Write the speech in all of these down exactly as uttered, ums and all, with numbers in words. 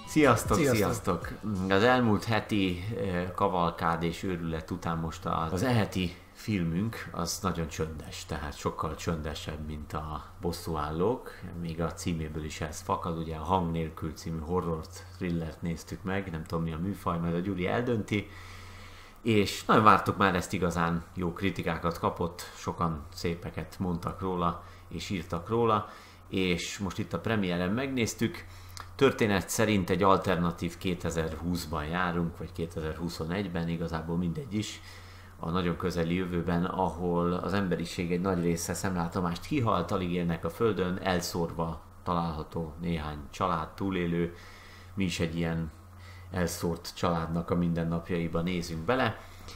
Sziasztok, sziasztok, sziasztok! Az elmúlt heti kavalkád és őrület után most az e-heti filmünk az nagyon csöndes, tehát sokkal csöndesebb, mint a Bosszúállók. Még a címéből is ez fakad, ugye a Hang nélkül című horror thrillert néztük meg, nem tudom mi a műfaj, majd a Gyuri eldönti. És nagyon vártuk már, ezt igazán jó kritikákat kapott, sokan szépeket mondtak róla és írtak róla, és most itt a premiéren megnéztük. Történet szerint egy alternatív kétezer-húszban járunk, vagy kétezer-huszonegyben, igazából mindegy is, a nagyon közeli jövőben, ahol az emberiség egy nagy része szemlátomást kihalt, alig élnek a földön, elszórva található néhány család, túlélő. Mi is egy ilyen elszórt családnak a mindennapjaiba nézünk bele.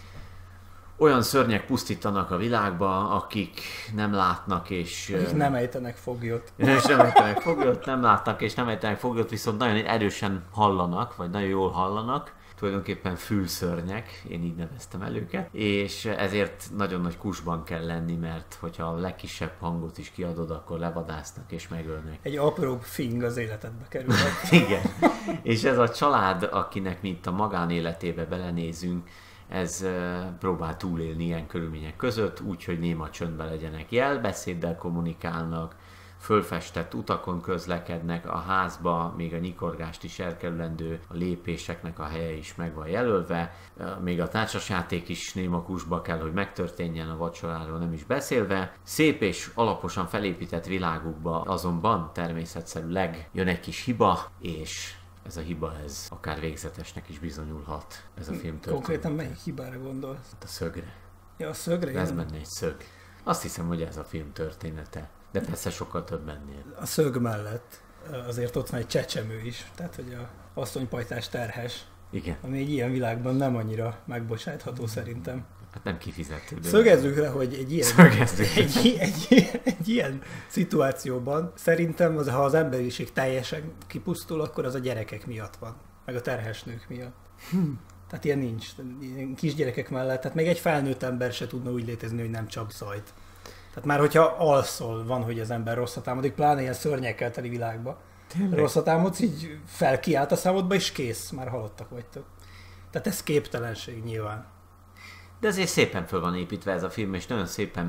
Olyan szörnyek pusztítanak a világba, akik nem látnak és... Akik nem ejtenek foglyot. És nem ejtenek foglyot, nem látnak és nem ejtenek foglyot, viszont nagyon erősen hallanak, vagy nagyon jól hallanak. Tulajdonképpen fülszörnyek, én így neveztem el őket, és ezért nagyon nagy kusban kell lenni, mert hogyha a legkisebb hangot is kiadod, akkor levadásznak és megölnek. Egy apró fing az életedbe kerül. Igen, és ez a család, akinek mi itt a magánéletébe belenézünk, ez próbál túlélni ilyen körülmények között, úgyhogy néma csöndben legyenek. Jelbeszéddel kommunikálnak, fölfestett utakon közlekednek, a házba még a nyikorgást is elkerülendő, a lépéseknek a helye is meg van jelölve, még a társasjáték is néma kusba kell, hogy megtörténjen, a vacsoráról nem is beszélve. Szép és alaposan felépített világukba azonban természetszerűleg jön egy kis hiba, és ez a hiba, ez akár végzetesnek is bizonyulhat, ez a film történet. Konkrétan melyik hibára gondolsz? Hát a szögre. Ja, a szögre? Ez benne egy szög. Azt hiszem, hogy ez a film története. De persze sokkal több ennél. A szög mellett azért ott van egy csecsemő is, tehát hogy a asszonypajtás terhes. Igen. Ami egy ilyen világban nem annyira megbocsátható szerintem. Hát nem kifizető. Szögezzük le, hogy egy ilyen, egy, egy, egy, egy ilyen szituációban szerintem, az, ha az emberiség teljesen kipusztul, akkor az a gyerekek miatt van, meg a terhes nők miatt. Hm. Tehát ilyen nincs. Ilyen kisgyerekek mellett, tehát még egy felnőtt ember se tudna úgy létezni, hogy nem csap zajt. Tehát már hogyha alszol, van, hogy az ember rosszat álmodik, pláne ilyen szörnyekkel teli világba. Tényleg? Rosszat álmodsz, így felkiált a számodba, és kész, már halottak vagytok. Tehát ez képtelenség nyilván. De azért szépen föl van építve ez a film, és nagyon szépen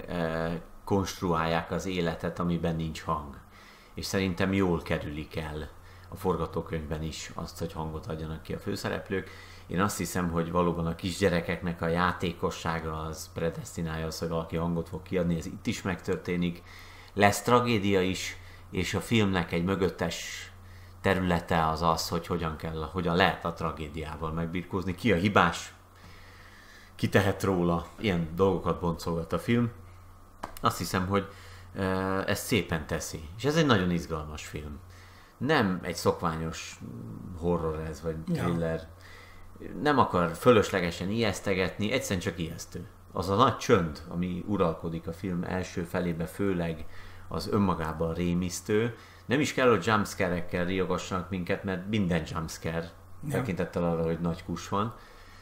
megkonstruálják az életet, amiben nincs hang. És szerintem jól kerülik el a forgatókönyvben is azt, hogy hangot adjanak ki a főszereplők. Én azt hiszem, hogy valóban a kisgyerekeknek a játékossága az predesztinálja az, hogy valaki hangot fog kiadni, ez itt is megtörténik. Lesz tragédia is, és a filmnek egy mögöttes területe az az, hogy hogyan, kell, hogyan lehet a tragédiával megbirkózni. Ki a hibás, ki tehet róla. Ilyen dolgokat boncolgat a film. Azt hiszem, hogy ezt szépen teszi. És ez egy nagyon izgalmas film. Nem egy szokványos horror ez, vagy thriller. Ja. Nem akar fölöslegesen ijesztegetni, egyszerűen csak ijesztő. Az a nagy csönd, ami uralkodik a film első felébe, főleg az önmagában rémisztő. Nem is kell, hogy jumpscare-ekkel riogassanak minket, mert minden jumpscare, ja. Tekintettel arra, hogy nagy kus van.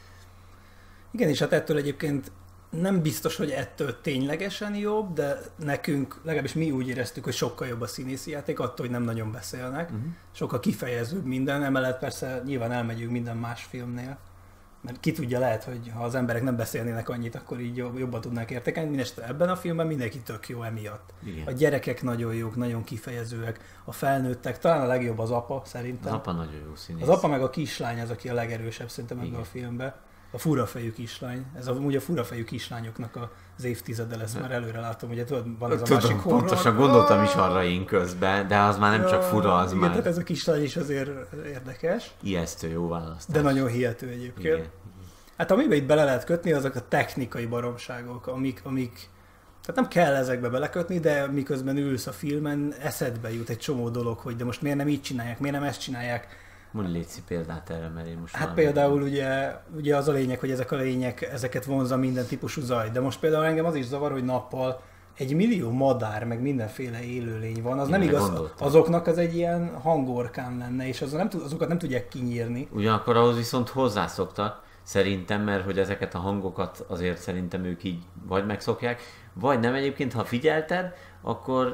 Igen, és hát ettől egyébként nem biztos, hogy ettől ténylegesen jobb, de nekünk, legalábbis mi úgy éreztük, hogy sokkal jobb a színészi játék, attól, hogy nem nagyon beszélnek. Uh-huh. Sokkal kifejezőbb minden, emellett persze nyilván elmegyünk minden más filmnél. Mert ki tudja, lehet, hogy ha az emberek nem beszélnének annyit, akkor így jobban tudnák értékelni. Mindenesetre ebben a filmben mindenki tök jó emiatt. Igen. A gyerekek nagyon jók, nagyon kifejezőek, a felnőttek, talán a legjobb az apa szerintem. Az apa nagyon jó színész. Az apa meg a kislány az, aki a legerősebb szerintem ebben a filmben. A furafejű kislány. Ez a, ugye a furafejű kislányoknak az évtizede lesz, már előre látom, ugye tudod, van ez a Tudom, másik horror. Pontosan gondoltam is arra én közben, de az már nem csak fura, az igen, már... tehát ez a kislány is azért érdekes. Ijesztő jó választás. De nagyon hihető egyébként. Igen. Hát amiben itt bele lehet kötni, azok a technikai baromságok, amik, amik tehát nem kell ezekbe belekötni, de miközben ülsz a filmen, eszedbe jut egy csomó dolog, hogy de most miért nem így csinálják, miért nem ezt csinálják. Mondj létszi példát erre, mert én most... Hát például ugye, ugye az a lényeg, hogy ezek a lények, ezeket vonzza minden típusú zaj, de most például engem az is zavar, hogy nappal egy millió madár, meg mindenféle élőlény van, az én nem igaz, gondoltam. Azoknak az egy ilyen hangorkán lenne, és az nem, azokat nem tudják kinyírni. Ugyanakkor ahhoz viszont hozzászoktak, szerintem, mert hogy ezeket a hangokat azért szerintem ők így vagy megszokják, vagy nem. Egyébként, ha figyelted, akkor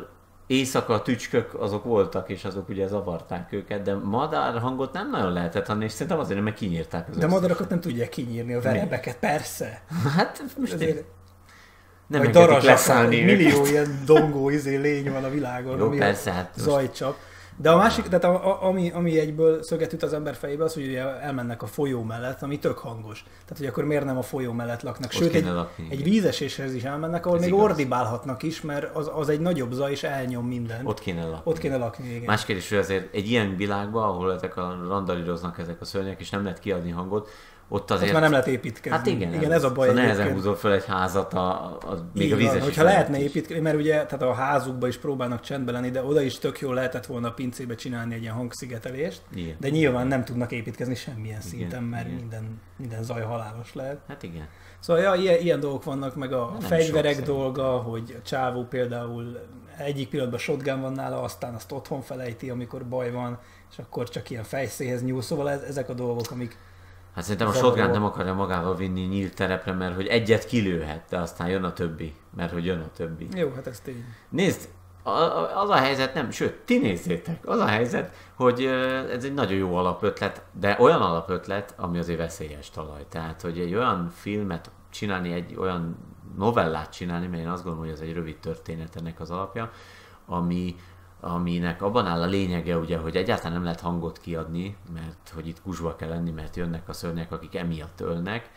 éjszaka tücskök azok voltak, és azok ugye zavarták őket, de madár hangot nem nagyon lehetett hallani, és szerintem azért, mert kinyírták az De madarakat nem tudják kinyírni, a verebeket, persze. Hát most Ezért... nem vagy engedik leszállni millió ilyen dongó izé lény van a világon, jó, ami persze, hát zajcsap. De a másik, tehát a, a, ami, ami egyből szöget üt az ember fejébe, az, hogy ugye elmennek a folyó mellett, ami tök hangos. Tehát, hogy akkor miért nem a folyó mellett laknak. Sőt, egy, lakni, egy vízeséshez is elmennek, ahol ez még igaz. ordibálhatnak is, mert az, az egy nagyobb zaj, és elnyom mindent. Ott kéne lakni. Ott kéne lakni, igen. Más kérdés, hogy azért egy ilyen világban, ahol ezek a randalíroznak ezek a szörnyek, és nem lehet kiadni hangot, ott azért... Ott már nem lehet építkezni. Hát igen, igen ez a baj. Szóval nehezen húzol fel egy házat, a, a, még a vízes. Hogyha lehetne építkezni, mert ugye tehát a házukba is próbálnak csendben lenni, de oda is tök jól lehetett volna a pincébe csinálni egy ilyen hangszigetelést, igen. De nyilván nem tudnak építkezni semmilyen igen, szinten, mert igen. Minden, minden zaj halálos lehet. Hát igen. Szóval ja, ilyen, ilyen dolgok vannak, meg a nem fegyverek dolga, hogy a csávó például egyik pillanatban shotgun van nála, aztán azt otthon felejti, amikor baj van, és akkor csak ilyen fejszéhez nyúl. Szóval ez, ezek a dolgok, amik... Hát szerintem a shotgun nem akarja magával vinni nyílt terepre, mert hogy egyet kilőhet, de aztán jön a többi, mert hogy jön a többi. Jó, hát ez tény. Nézd, az a helyzet nem, sőt, ti nézzétek, az a helyzet, hogy ez egy nagyon jó alapötlet, de olyan alapötlet, ami azért veszélyes talaj. Tehát, hogy egy olyan filmet csinálni, egy olyan novellát csinálni, mert én azt gondolom, hogy ez egy rövid történet ennek az alapja, ami, aminek abban áll a lényege, ugye, hogy egyáltalán nem lehet hangot kiadni, mert hogy itt kusba kell lenni, mert jönnek a szörnyek, akik emiatt ölnek,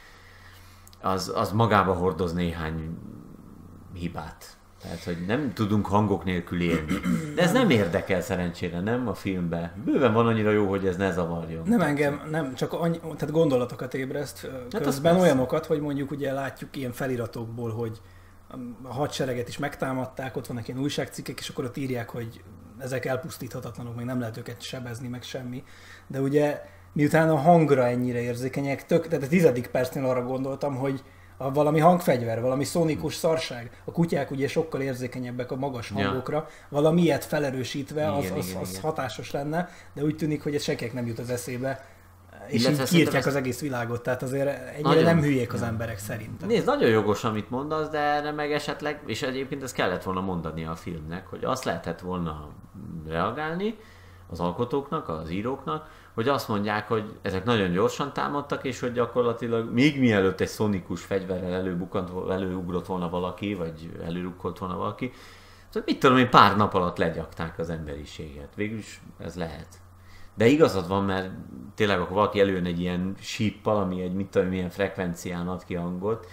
az, az magába hordoz néhány hibát. Tehát, hogy nem tudunk hangok nélkül élni. De ez nem érdekel szerencsére, nem a filmben. Bőven van annyira jó, hogy ez ne zavarjon. Nem engem, nem, csak annyi, tehát gondolatokat ébreszt közben hát olyanokat, hogy mondjuk ugye látjuk ilyen feliratokból, hogy a hadsereget is megtámadták, ott vannak ilyen újságcikkek, és akkor ott írják, hogy ezek elpusztíthatatlanok, meg nem lehet őket sebezni, meg semmi. De ugye miután a hangra ennyire érzékenyek, tök, tehát a tizedik percnél arra gondoltam, hogy a valami hangfegyver, valami szonikus szarság. A kutyák ugye sokkal érzékenyebbek a magas hangokra, ja. Valami ilyet felerősítve, igen, az, az, igen, az igen. hatásos lenne, de úgy tűnik, hogy ez senkinek nem jut az eszébe. És így kiírtják az egész világot, tehát azért ennyire nagyon, nem hülyék az emberek szerintem. Nézd, nagyon jogos, amit mondasz, de erre meg esetleg, és egyébként ezt kellett volna mondani a filmnek, hogy azt lehetett volna reagálni az alkotóknak, az íróknak, hogy azt mondják, hogy ezek nagyon gyorsan támadtak, és hogy gyakorlatilag még mielőtt egy szonikus fegyverrel előbukant, előugrott volna valaki, vagy előrukkolt volna valaki, szóval mit tudom én, pár nap alatt legyakták az emberiséget. Végülis ez lehet. De igazad van, mert tényleg akkor valaki előjön egy ilyen síppal, ami egy mit tudom, milyen frekvencián ad ki hangot,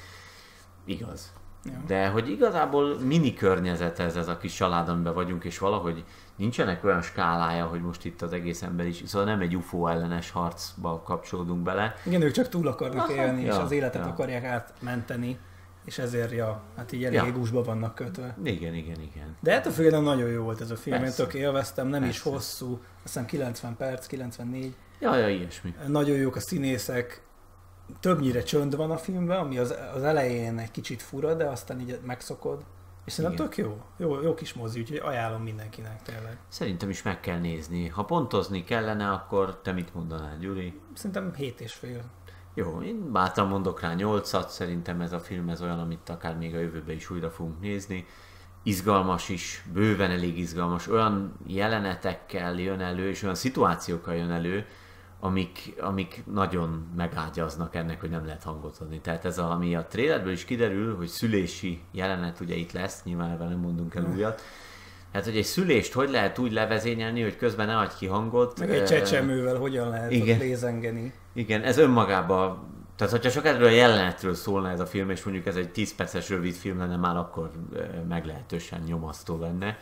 igaz. Ja. De hogy igazából mini környezet ez, ez a kis család, amiben vagyunk, és valahogy nincsenek olyan skálája, hogy most itt az egész ember is, szóval nem egy ufó ellenes harcba kapcsolódunk bele. Igen, ők csak túl akarnak Aha, élni, ja, és az életet ja. akarják átmenteni, és ezért, ja, hát így elég ja. gúzsba vannak kötve. Igen, igen, igen. De ettől függően nagyon jó volt ez a film, Persze. én tök élveztem, nem Persze. is hosszú, azt hiszem kilencven perc, kilencvennégy. Ja, ja, ilyesmi. Nagyon jók a színészek, többnyire csönd van a filmben, ami az, az elején egy kicsit fura, de aztán így megszokod. És szerintem tök jó. jó. Jó kis mozi, úgyhogy ajánlom mindenkinek tényleg. Szerintem is meg kell nézni. Ha pontozni kellene, akkor te mit mondanál, Gyuri? Szerintem hét és fél. Jó, én bátran mondok rá nyolcat, szerintem ez a film ez olyan, amit akár még a jövőben is újra fogunk nézni. Izgalmas is, bőven elég izgalmas. Olyan jelenetekkel jön elő, és olyan szituációkkal jön elő, amik, amik nagyon megágyaznak ennek, hogy nem lehet hangot adni. Tehát ez, a, ami a trailerből is kiderül, hogy szülési jelenet ugye itt lesz, nyilván nem mondunk el újat. Hát, hogy egy szülést hogy lehet úgy levezényelni, hogy közben ne adj ki hangot. Meg egy csecsemővel hogyan lehet igen. ott lézengeni. Igen, ez önmagában, tehát hogyha csak erről a jelenetről szólna ez a film, és mondjuk ez egy tíz perces rövid film lenne, már akkor meglehetősen nyomasztó lenne.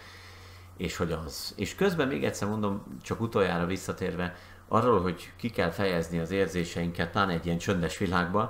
És hogy az. És közben még egyszer mondom, csak utoljára visszatérve, arról, hogy ki kell fejezni az érzéseinket, pláne egy ilyen csöndes világban,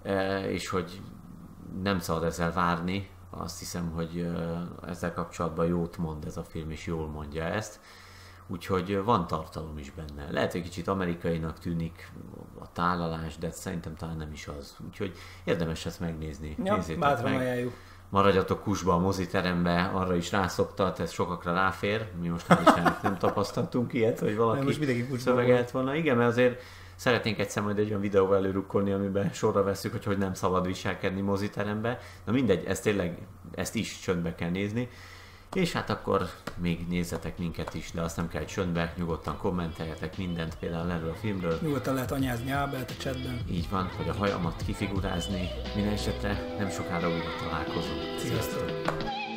és hogy nem szabad ezzel várni, azt hiszem, hogy ezzel kapcsolatban jót mond ez a film, és jól mondja ezt. Úgyhogy van tartalom is benne. Lehet, hogy kicsit amerikainak tűnik a tálalás, de szerintem talán nem is az. Úgyhogy érdemes ezt megnézni. Ja, bátran ajánljuk. Maradjatok kusba a moziterembe, arra is rászoktat, ez sokakra ráfér. Mi most nem, nem tapasztaltunk ilyet, hogy valaki szövegelt volna. Igen, mert azért szeretnénk egyszer majd egy olyan videóval előrukkolni, amiben sorra veszük, hogy hogy nem szabad viselkedni moziterembe. Na mindegy, ezt tényleg, ezt is csöndbe kell nézni. És hát akkor még nézzetek minket is, de azt nem kell csöndbe, nyugodtan kommenteljetek mindent, például erről a filmről. Nyugodtan lehet anyázni Ábelt a chatben. Így van, vagy a hajamat kifigurázni. Minden esetre nem sokára újra találkozunk. Sziasztok!